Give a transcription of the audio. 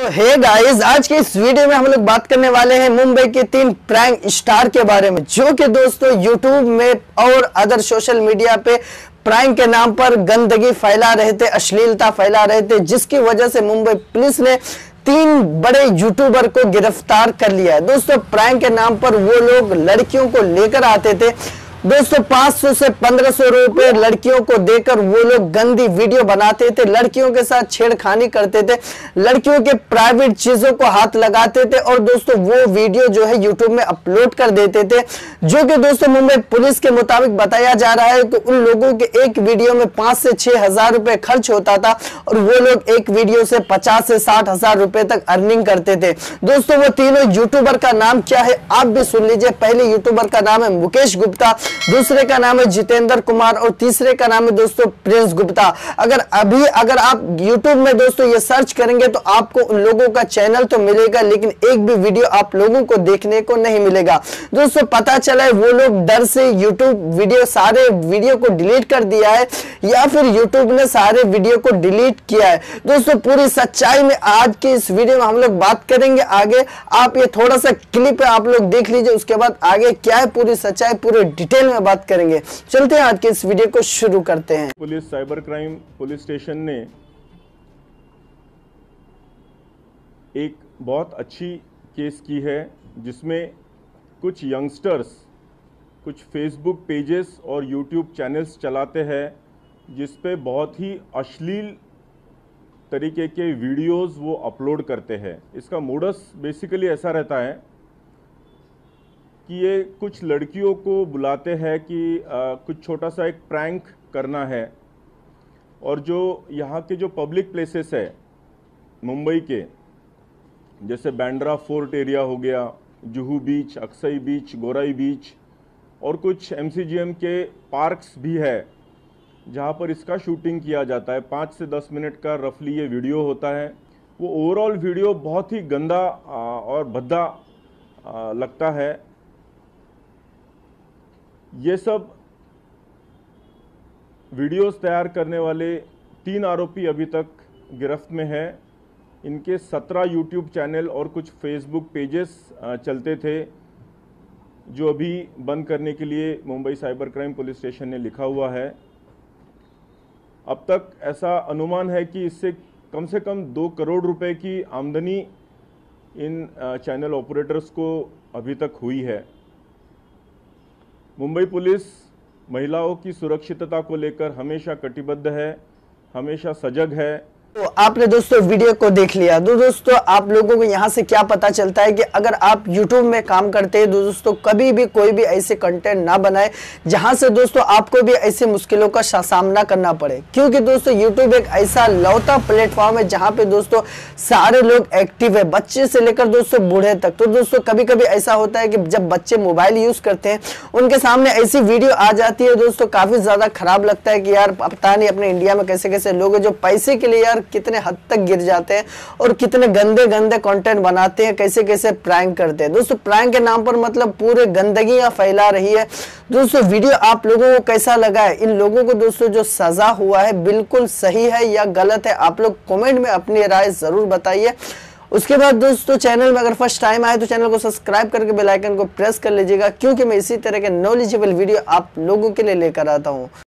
Hey guys, आज के इस वीडियो में हम लोग बात करने वाले हैं मुंबई के 3 प्रैंक स्टार के बारे में, जो कि दोस्तों यूट्यूब में और अदर सोशल मीडिया पे प्रैंक के नाम पर गंदगी फैला रहे थे, अश्लीलता फैला रहे थे, जिसकी वजह से मुंबई पुलिस ने 3 बड़े यूट्यूबर को गिरफ्तार कर लिया है। दोस्तों, प्रैंक के नाम पर वो लोग लड़कियों को लेकर आते थे। दोस्तों, 500 से 1500 रुपए लड़कियों को देकर वो लोग गंदी वीडियो बनाते थे, लड़कियों के साथ छेड़खानी करते थे, लड़कियों के प्राइवेट चीजों को हाथ लगाते थे और दोस्तों वो वीडियो जो है यूट्यूब में अपलोड कर देते थे, जो कि दोस्तों मुंबई पुलिस के मुताबिक बताया जा रहा है कि उन लोगों के एक वीडियो में 5 से 6 हजार रुपए खर्च होता था और वो लोग एक वीडियो से 50 से 60 हजार रुपए तक अर्निंग करते थे। दोस्तों, वो तीनों यूट्यूबर का नाम क्या है आप भी सुन लीजिए। पहले यूट्यूबर का नाम है मुकेश गुप्ता, दूसरे का नाम है जितेंद्र कुमार और तीसरे का नाम है दोस्तों प्रिंस गुप्ता। अगर आप YouTube में दोस्तों ये सर्च करेंगे तो आपको उन लोगों का चैनल तो मिलेगा, लेकिन एक भी वीडियो आप लोगों को देखने को नहीं मिलेगा। दोस्तों, पता चला है वो लोग डर से YouTube सारे वीडियो को डिलीट कर दिया है या फिर YouTube ने सारे वीडियो को डिलीट किया है। दोस्तों, पूरी सच्चाई में आज की इस वीडियो में हम लोग बात करेंगे। आगे आप ये थोड़ा सा क्लिप आप लोग देख लीजिए, उसके बाद आगे क्या है पूरी सच्चाई पूरे डिटेल में बात करेंगे। चलते हैं, आज के इस वीडियो को शुरू करते हैं। Police cyber crime police station ने एक बहुत अच्छी केस की है, जिसमें कुछ यंगस्टर्स कुछ फेसबुक पेजेस और यूट्यूब चैनल्स चलाते हैं, जिस पे बहुत ही अश्लील तरीके के वीडियोस वो अपलोड करते हैं। इसका मोडस बेसिकली ऐसा रहता है कि ये कुछ लड़कियों को बुलाते हैं कि कुछ छोटा सा एक प्रैंक करना है, और जो यहाँ के जो पब्लिक प्लेसेस है मुंबई के, जैसे बैंड्रा फोर्ट एरिया हो गया, जुहू बीच, अक्सई बीच, गोराई बीच और कुछ MCGM के पार्क्स भी है, जहाँ पर इसका शूटिंग किया जाता है। 5 से 10 मिनट का रफली ये वीडियो होता है। वो ओवरऑल वीडियो बहुत ही गंदा और भद्दा लगता है। ये सब वीडियोस तैयार करने वाले 3 आरोपी अभी तक गिरफ्त में हैं। इनके 17 यूट्यूब चैनल और कुछ फेसबुक पेजेस चलते थे, जो अभी बंद करने के लिए Mumbai cyber crime police station ने लिखा हुआ है। अब तक ऐसा अनुमान है कि इससे कम से कम 2 करोड़ रुपए की आमदनी इन चैनल ऑपरेटर्स को अभी तक हुई है। मुंबई पुलिस महिलाओं की सुरक्षितता को लेकर हमेशा कटिबद्ध है, हमेशा सजग है। तो आपने दोस्तों वीडियो को देख लिया। दोस्तों, आप लोगों को यहाँ से क्या पता चलता है कि अगर आप YouTube में काम करते हैं दोस्तों, कभी भी कोई भी ऐसे कंटेंट ना बनाए जहां से दोस्तों आपको भी ऐसी मुश्किलों का सामना करना पड़े, क्योंकि दोस्तों YouTube एक ऐसा लौता प्लेटफॉर्म है जहां पे दोस्तों सारे लोग एक्टिव है, बच्चे से लेकर दोस्तों बूढ़े तक। तो दोस्तों, कभी कभी ऐसा होता है कि जब बच्चे मोबाइल यूज करते हैं, उनके सामने ऐसी वीडियो आ जाती है दोस्तों, काफी ज्यादा खराब लगता है कि यार पता नहीं अपने इंडिया में कैसे कैसे लोग हैं जो पैसे के लिए यार कितने हद तक गिर जाते हैं और कितने गंदे गंदे कंटेंट बनाते हैं, कैसे कैसे प्रैंक करते हैं। दोस्तों, प्रैंक के नाम पर मतलब पूरे गंदगी फैला रही है। दोस्तों, वीडियो आप लोगों को कैसा लगा है? इन लोगों को दोस्तों जो सजा हुआ है बिल्कुल सही है या गलत है? आप लोग कमेंट में अपनी राय जरूर बताइए। उसके बाद दोस्तों, चैनल में अगर फर्स्ट टाइम आए तो चैनल को सब्सक्राइब करके बेल आइकन को प्रेस कर लीजिएगा, क्योंकि मैं इसी तरह के नॉलेजेबल वीडियो आप लोगों के लिए लेकर आता हूँ।